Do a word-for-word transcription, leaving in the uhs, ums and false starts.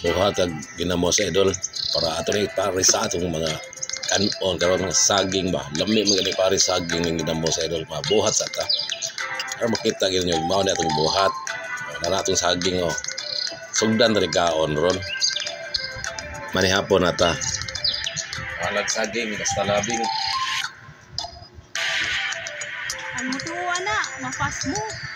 buhat ag ginamos idol para ato ni pare sa atong mga kanon karon nga saging ba lami mga pare saging ning ginamos idol mabuhat sa ta para makita gyud nyo mao na atong buhat na atong saging oh sugdan diri kaon ron manihapon nata walag saging basta labing Ang mutuwa na, mafast mo.